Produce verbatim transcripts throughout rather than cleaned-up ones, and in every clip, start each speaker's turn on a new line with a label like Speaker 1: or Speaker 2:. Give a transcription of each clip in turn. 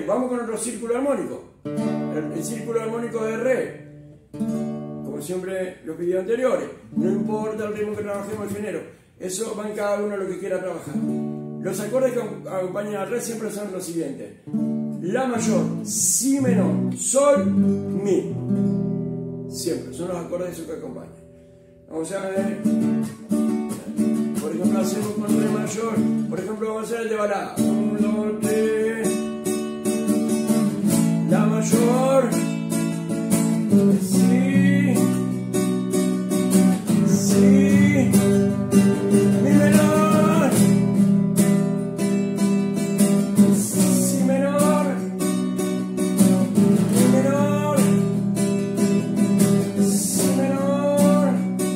Speaker 1: Bien, vamos con otro círculo armónico. El, el círculo armónico de re. Como siempre los videos anteriores. No importa el ritmo que trabajemos el género. Eso va en cada uno lo que quiera trabajar. Los acordes que acompañan al re siempre son los siguientes. La mayor, si menor, sol, mi. Siempre, son los acordes que acompañan. Vamos a ver. Por ejemplo, hacemos con re mayor. Por ejemplo, vamos a hacer el de balada. uno, dos, tres. La mayor, si, si, mi menor, si menor, mi menor, si menor,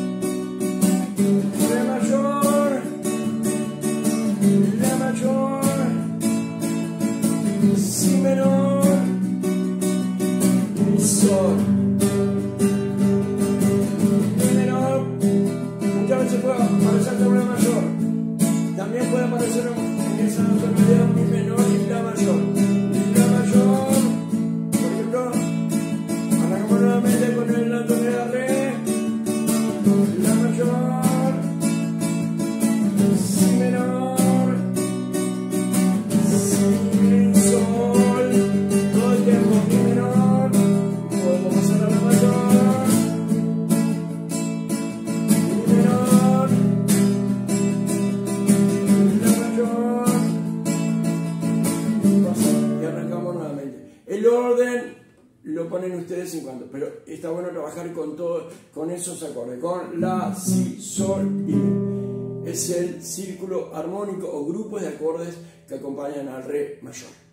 Speaker 1: re mayor, la mayor, si menor, sol, mi menor. Muchas veces puede aparecer con una mayor. También puede aparecer en esa tonalidad mi menor y la mayor. La mayor, por ejemplo, arrancamos nuevamente con la tonalidad re. La mayor, si menor, si sol, todo el tiempo mi menor. Podemos pasar a la mayor, mi menor, la mayor, y arrancamos nuevamente. El orden lo ponen ustedes en cuanto, pero está bueno trabajar con todo, con esos acordes, con la, si, sol y mi. Es el círculo armónico o grupos de acordes que acompañan al re mayor.